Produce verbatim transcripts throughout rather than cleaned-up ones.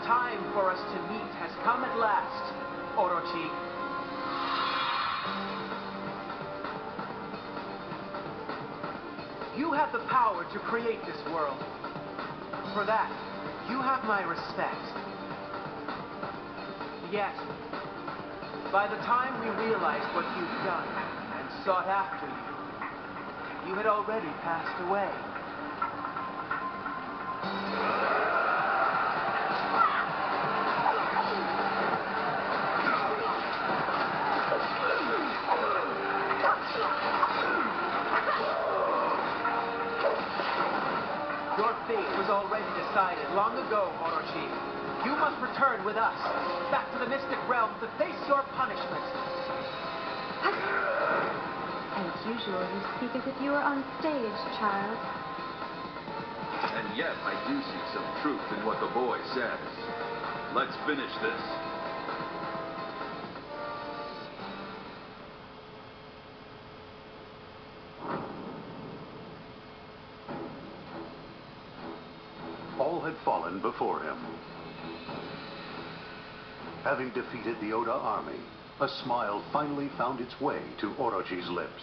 time for us to meet has come at last, Orochi. You have the power to create this world. For that, you have my respect. Yet, by the time we realized what you've done and sought after you, you had already passed away. Your fate was already decided long ago, Orochi. You must return with us, back to the Mystic Realm to face your punishment. As usual, you speak as if you were on stage, child. And yet, I do see some truth in what the boy says. Let's finish this. All had fallen before him. Having defeated the Oda army, a smile finally found its way to Orochi's lips.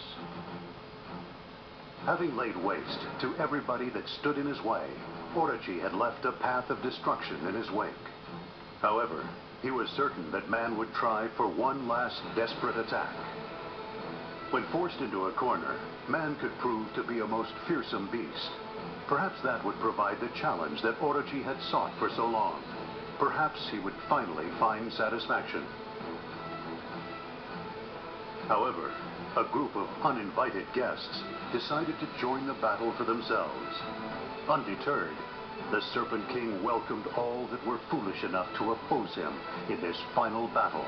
Having laid waste to everybody that stood in his way, Orochi had left a path of destruction in his wake. However, he was certain that man would try for one last desperate attack. When forced into a corner, man could prove to be a most fearsome beast. Perhaps that would provide the challenge that Orochi had sought for so long. Perhaps he would finally find satisfaction. However, a group of uninvited guests decided to join the battle for themselves. Undeterred, the Serpent King welcomed all that were foolish enough to oppose him in this final battle.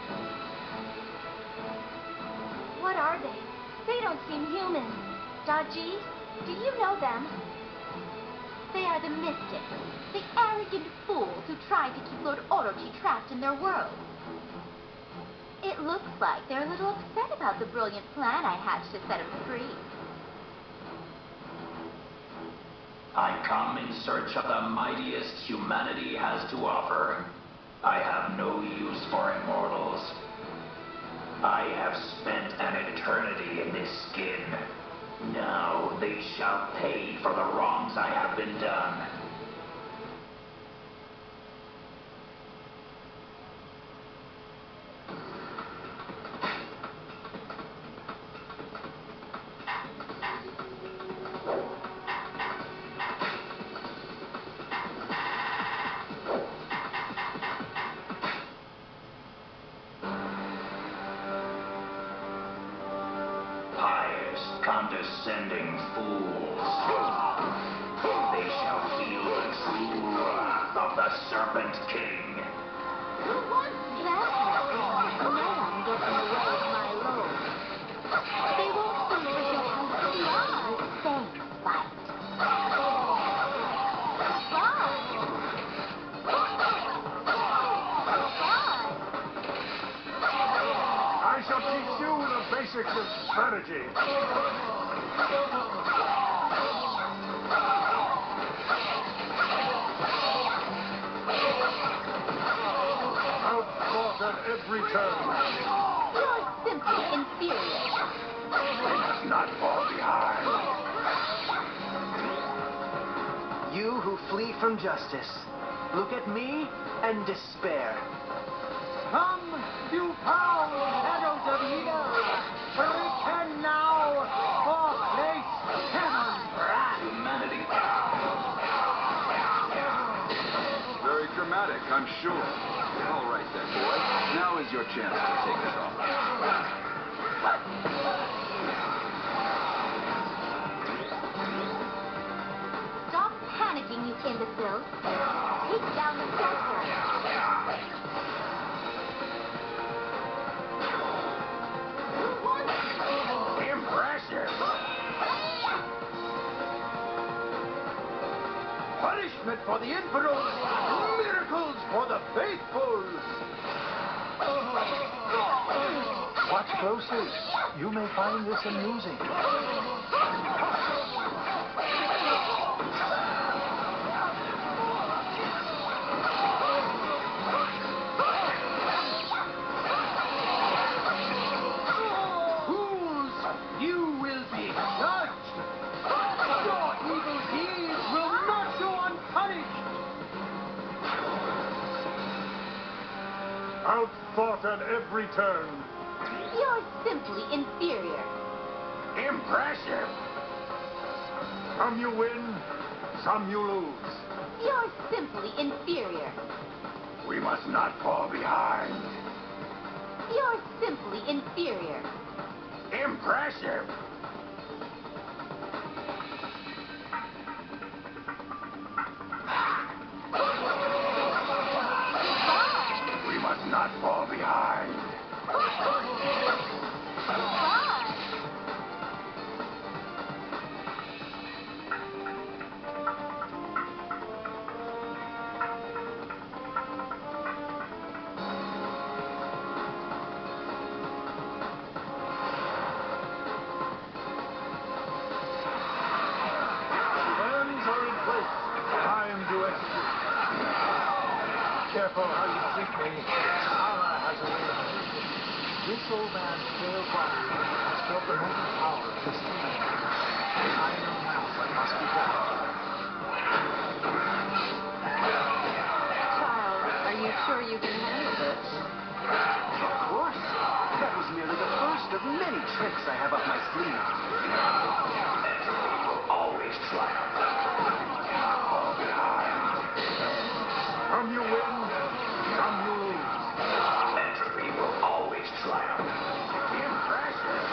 What are they? They don't seem human. Daji, do you know them? They are the mystics, the arrogant fools who tried to keep Lord Orochi trapped in their world. It looks like they're a little upset about the brilliant plan I hatched to set him free. I come in search of the mightiest humanity has to offer. I have no use for immortals. I have spent an eternity in this skin. Now they shall pay for the wrongs I have been done. Condescending fools. They shall feel the true wrath of the Serpent King. Who wants that? No one gets in the way of my load. They won't soon forget how strong the saints fight. I shall teach you the basics of strategy. Outfought at every turn. You're simply inferior. Let's not fall behind. You who flee from justice, look at me and despair. Come, you powerful shadows of evil! Pretend now, or face heaven's wrath! Humanity. Very dramatic, I'm sure. All right then, boy. Now is your chance to take it off. Stop panicking, you imbeciles. Take down the scepter. Impressive. Punishment for the infidels, miracles for the faithful. Watch closely. You may find this amusing. outfought at every turn. You're simply inferior. Impressive. Some you win, some you lose. You're simply inferior. We must not fall behind. You're simply inferior. Impressive. We must not fall behind. Plans are in place. Time to execute. Careful how you treat me. Allah has a way of teaching. This old man's pale body has felt the moving power of this demon. I know now what must be done. Child, are you sure you can handle this? Of course. That was merely the first of many tricks I have up my sleeve. Entropy will always triumph. Not fall behind. Some you win, some you lose. Entropy will always triumph. Impressive.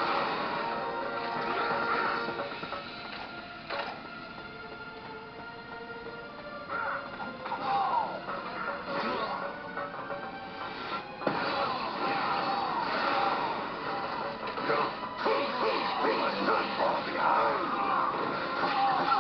We must not fall behind.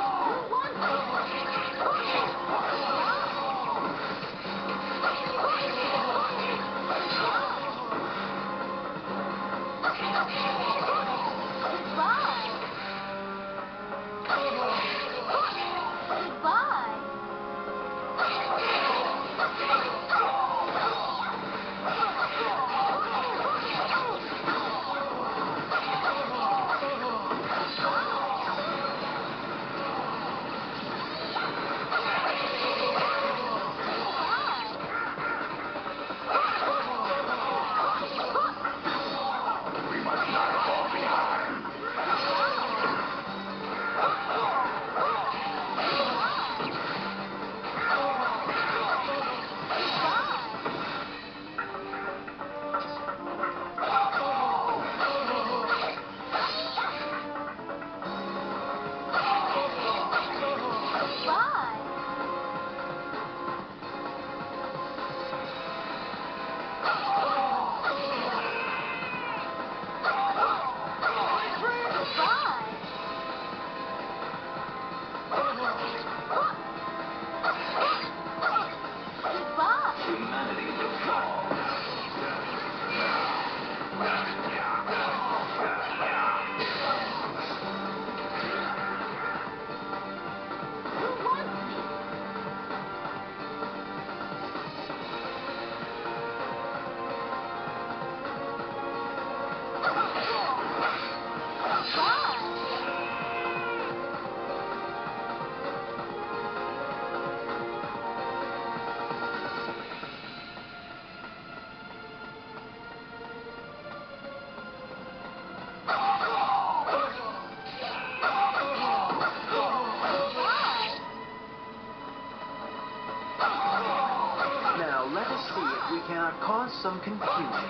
cannot cause some confusion.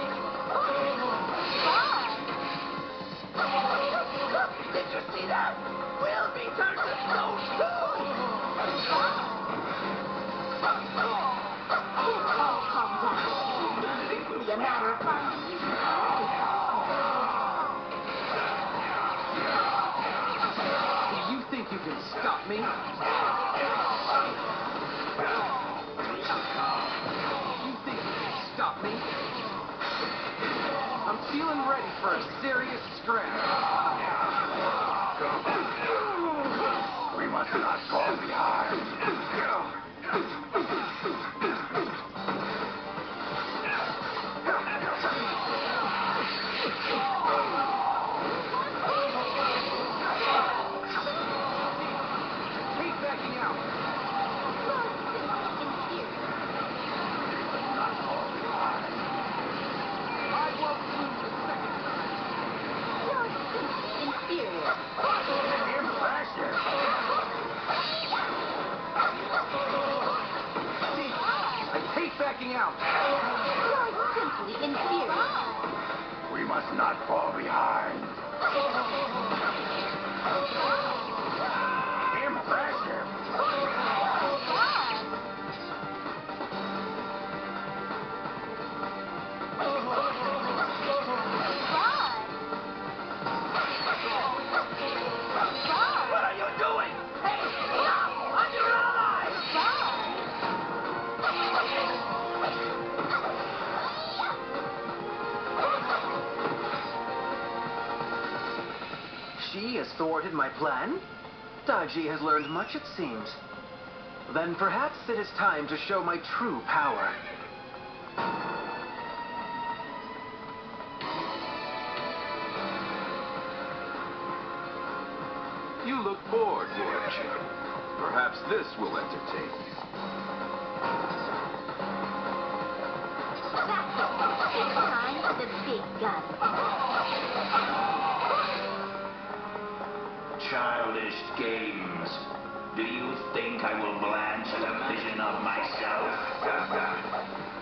Did you see that? We'll be turned to stone soon! It's all calm down. It will be a matter of finding you. Do you think you can stop me? You think you can stop me? I'm feeling ready for a serious scrap. We must not fall behind. Keep backing out. You're simply inferior. We must not fall behind. Chi has thwarted my plan? Daji has learned much, it seems. Then perhaps it is time to show my true power. You look bored, Orochi. Perhaps this will entertain you. That's it. It's time for the big gun. Childish games. Do you think I will blanch at a vision of myself?